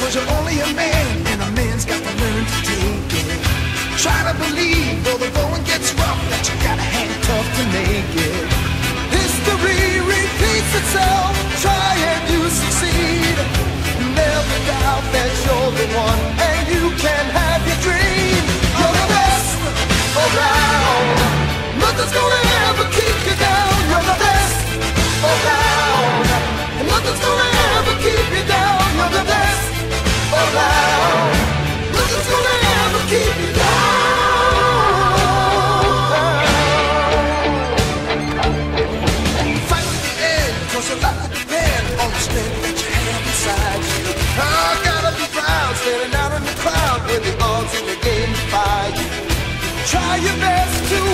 'cause you're only a man, and a man's got to learn to take it. Try to believe, though the going gets rough, that you gotta hang tough to make it. History repeats itself, try and you succeed. Never doubt that you're the one, and you can have your dream. You're the best around, nothing's gonna ever keep you down. You're the best around, and nothing's gonna ever keep you down. You're the best around, nothing's gonna ever keep you down. Fight to the end, 'cause your life will depend on the strength that you have inside you. I gotta be proud, standing out in the crowd with the odds in the game by you. Try your best to